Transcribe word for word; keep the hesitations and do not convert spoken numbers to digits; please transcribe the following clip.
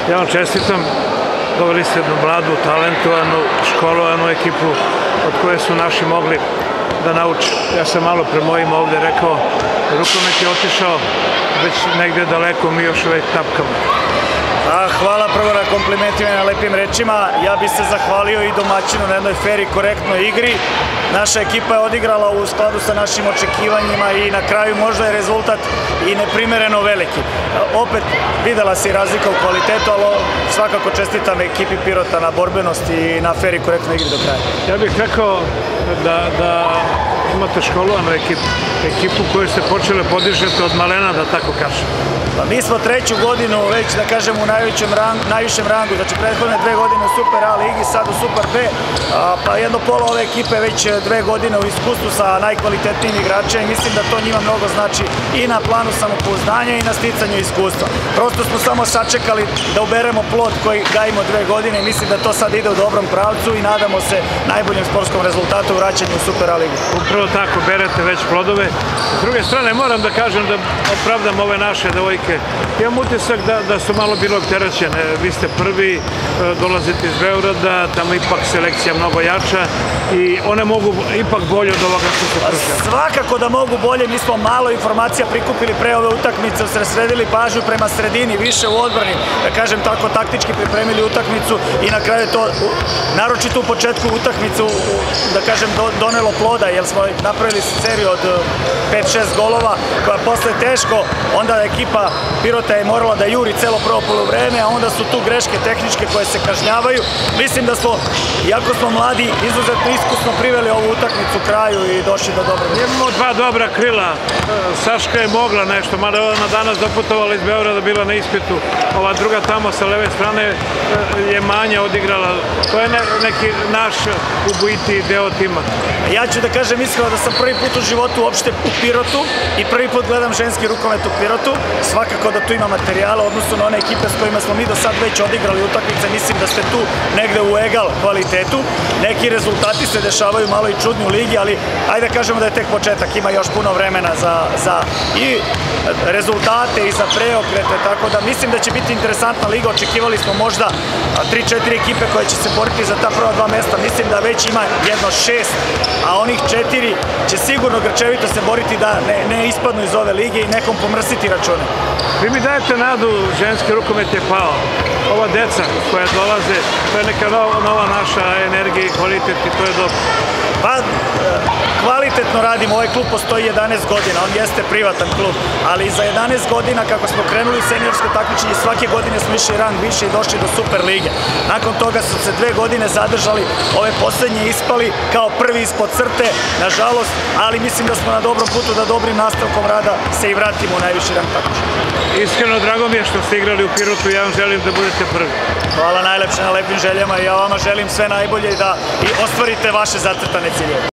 Ja vam čestitam, doveli ste jednu mladu, talentovanu, školovanu ekipu od koje su naši mogli da nauče. Ja sam malo pre mojim ovde rekao, rukomet je otišao već negde daleko, mi još uvek tapkamo. Hvala prvo na komplimentima i na lepim rečima. Ja bih se zahvalio i domaćinu na jednoj fer i korektnoj igri. Naša ekipa je odigrala u skladu sa našim očekivanjima i na kraju možda je rezultat i neprimereno veliki. Opet videla se i razlika u kvalitetu, ali svakako čestitam ekipi Pirota na borbenosti i na fer i korektnoj igri do kraja. Ja bih rekao da imate školovanu ekipu, ekipu koju ste počeli podižete od malena, da tako kažem. Pa mi smo treću godinu već, da kažem, u najvišem rangu, znači prethodne dve godine u Super A ligi, sad u Super B, pa jedno pola ove ekipe već dve godine u iskustvu sa najkvalitetnijim igračima i mislim da to njima mnogo znači i na planu samopouzdanja i na sticanju iskustva. Prosto smo samo sačekali da uberemo plod koji gajimo dve godine i mislim da to sad ide u dobrom pravcu i nadamo se najboljem sportskom rezultatu u vraćanju u Super A ligu. Upravo tako, berete već plodove. S druge strane, moram da kažem da opravdam ove naše devojke. Imam utisak da su malo bilo opterećene. Vi ste prvi, dolazite iz Beograda, tamo ipak selekcija mnogo jača i one mogu ipak bolje od ovoga što se pruža. Svakako da mogu bolje, mi smo malo informacija prikupili pre ove utakmice, usredsredili pažnju prema sredini, više u odbrani, da kažem tako, taktički pripremili utakmicu i na kraju to, naročito u početku utakmicu, da kažem, donelo ploda, jer smo napravili seriju od pet šest golova, koja posle teško, onda ekipa Pirota je morala da juri celo prvo poluvreme, a onda su tu greške tehničke koje se kažnjavaju. Mislim da smo, iako smo mladi, izuzetno iskusno priveli ovu utakmicu kraju i došli do dobra. Imamo dva dobra krila. Saška je mogla nešto, mada je ona danas doputovala iz Beograda, bila na ispitu. Ova druga tamo sa leve strane je manje odigrala. To je neki naš ubojiti deo tima. Ja ću da kažem iskreno da sam prvi put u životu uopšte u Pirotu i prvi put gledam ženski rukomet u Pirotu. Svakako da tu ima materijala, odnosno na one ekipe s kojima smo mi do sad već odigrali utakmice, mislim da ste tu negde u egal kvalitetu. Neki rezultati se dešavaju malo i čudni u ligi, ali ajde da kažemo da je tek početak, ima još puno vremena za i rezultate i za preokrete, tako da mislim da će biti interesantna liga. Očekivali smo možda tri četiri ekipe koje će se boriti za ta prva dva mesta, mislim da već ima jedno šest, a onih četiri će sigurno grčevito se boriti da ne ispadnu iz ove lige i nekom pomrsiti račune. Vi mi dajete nadu, ženski rukomet je pao. Ova deca koja dolaze, to je neka nova naša energija i kvalitet i to je dobro. Pa, kvalitetno radimo, ovaj klub postoji jedanaest godina, on jeste privatan klub, ali za jedanaest godina kako smo krenuli seniorsko takmičenje, svake godine smo išli rang više i došli do Super lige. Nakon toga su se dve godine zadržali, ove poslednje ispali kao prvi ispod crte, nažalost, ali mislim da smo na dobrom putu da dobrim nastavkom rada se i vratimo u najviši rang takmičenja. Iskreno, drago mi je što ste igrali u Pirotu i ja vam želim da budete prvi. Hvala najlepše na lepim željama i ja vama želim sve najbolje i da ostvarite vaše zacrtane ciljeve.